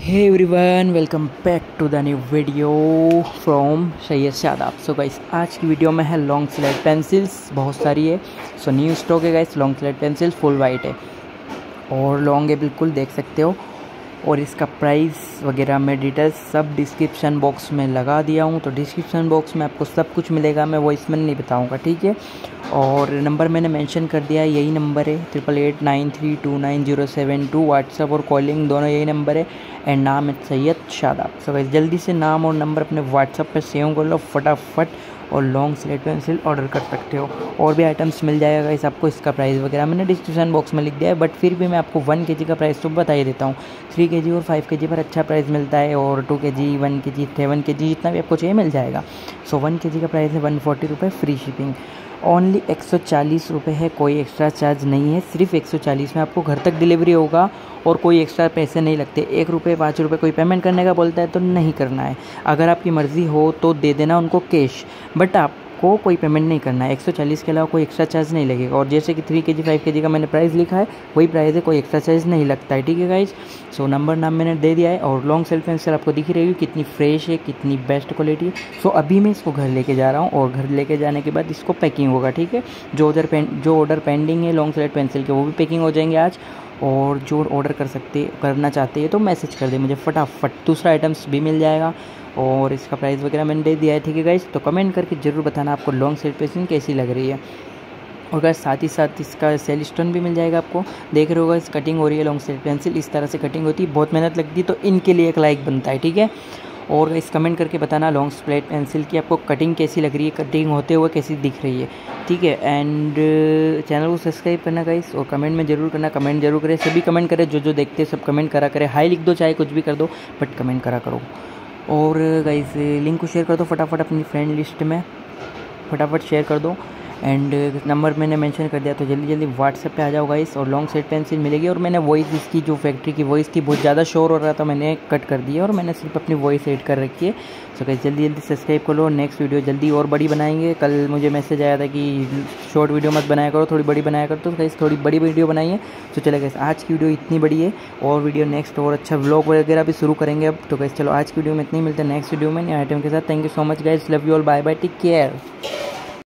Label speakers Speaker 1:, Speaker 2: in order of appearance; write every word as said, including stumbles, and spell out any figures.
Speaker 1: Hey everyone, welcome back to the new video from Syed Shadab. So guys, आज की video में है लॉन्ग स्लेट पेंसिल्स, बहुत सारी है। सो न्यू स्टॉक है guys. Long slate pencils full white है और लॉन्ग है, बिल्कुल देख सकते हो। और इसका प्राइस वगैरह मैं डिटेल्स सब डिस्क्रिप्शन बॉक्स में लगा दिया हूँ, तो डिस्क्रिप्शन बॉक्स में आपको सब कुछ मिलेगा, मैं वो इसमें नहीं बताऊँगा, ठीक है। और नंबर मैंने मेंशन कर दिया है, यही नंबर है triple eight nine three two nine zero seven two. WhatsApp और कॉलिंग दोनों यही नंबर है एंड नाम है सैयद शादाब। सो गाइस, जल्दी से नाम और नंबर अपने व्हाट्सअप पे सेव कर लो फटाफट और लॉन्ग स्लेट पेंसिल ऑर्डर कर सकते हो। और भी आइटम्स मिल जाएगा गाइस आपको। इसका प्राइस वगैरह मैंने डिस्क्रिप्शन बॉक्स में लिख दिया है, बट फिर भी मैं आपको वन के जी का प्राइस तो बता ही देता हूँ। थ्री के जी और फाइव के जी पर अच्छा प्राइस मिलता है, और टू के जी वन के जी सेवन के जी जितना भी आपको चाहिए मिल जाएगा। सो वन के जी का प्राइस है वन फोर्टी रुपये, फ्री शिपिंग। ओनली एक सौ चालीस रुपये है, कोई एक्स्ट्रा चार्ज नहीं है। सिर्फ एक सौ चालीस में आपको घर तक डिलीवरी होगा और कोई एक्स्ट्रा पैसे नहीं लगते। एक रुपये पाँच रुपये कोई पेमेंट करने का बोलता है तो नहीं करना है। अगर आपकी मर्ज़ी हो तो दे देना उनको कैश, बट आपको कोई पेमेंट नहीं करना है। एक सौ चालीस के अलावा कोई एक्स्ट्रा चार्ज नहीं लगेगा। और जैसे कि थ्री के जी फाइव के जी का मैंने प्राइस लिखा है, वही प्राइस है, कोई एक्स्ट्रा चार्ज नहीं लगता है, ठीक है गाइज। सो नंबर नाम मैंने दे दिया है। और लॉन्ग स्लेट पेंसिल आपको दिख रही है कितनी फ्रेश है, कितनी बेस्ट क्वालिटी है। सो अभी मैं इसको घर लेके जा रहा हूँ और घर लेके जाने के बाद इसको पैकिंग होगा, ठीक है। जो ऑर्डर पें जो ऑर्डर पेंडिंग है लॉन्ग स्लेट पेंसिल के, वो भी पैकिंग हो जाएंगे आज। और जो ऑर्डर कर सकते करना चाहते हैं तो मैसेज कर दे मुझे फटाफट, दूसरा आइटम्स भी मिल जाएगा। और इसका प्राइस वगैरह मैंने दे दिया है, ठीक है गाइस। तो कमेंट करके ज़रूर बताना आपको लॉन्ग स्लेट पेंसिल कैसी लग रही है। और गाइस, साथ ही साथ इसका सेल स्टोन भी मिल जाएगा आपको। देख रहे हो गाइस, कटिंग हो रही है लॉन्ग स्लेट पेंसिल, इस तरह से कटिंग होती है, बहुत मेहनत लगती है, तो इनके लिए एक लाइक बनता है, ठीक है। और गाइस, कमेंट करके बताना लॉन्ग स्लेट पेंसिल की आपको कटिंग कैसी लग रही है, कटिंग होते हुए कैसी दिख रही है, ठीक है। एंड चैनल को सब्सक्राइब करना गाइस, और कमेंट में ज़रूर करना, कमेंट जरूर करें, सभी कमेंट करें, जो जो देखते हैं सब कमेंट करा करें। हाई लिख दो, चाहे कुछ भी कर दो, बट कमेंट करा करो। और गाइस, लिंक को शेयर कर दो फटाफट अपनी फ्रेंड लिस्ट में, फटाफट शेयर कर दो। एंड नंबर मैंने मेंशन कर दिया, तो जल्दी जल्दी व्हाट्सएप पे आ जाओ गाइस, और लॉन्ग स्लेट पेंसिल मिलेगी। और मैंने वॉइस इसकी जो फैक्ट्री की वॉइस थी बहुत ज़्यादा शोर हो रहा था, मैंने कट कर दी है और मैंने सिर्फ अपनी वॉइस एड कर रखी है। सो गाइस, जल्दी जल्दी सब्सक्राइब कर लो। नेक्स्ट वीडियो जल्दी और बड़ी बनाएंगे। कल मुझे मैसेज आया था कि शॉर्ट वीडियो मत बनाया करो, थोड़ी बड़ी बनाया करो, तो गाइस थोड़ी बड़ी वीडियो बनाइए। तो चले गाइस, आज की वीडियो इतनी बड़ी है, और वीडियो नेक्स्ट और अच्छा व्लॉग वगैरह भी शुरू करेंगे अब। तो गाइस चलो, आज की वीडियो में इतनी, मिलते हैं नेक्स्ट वीडियो में नए आइटम के साथ। Thank you so much guys, love you all, bye bye, take care.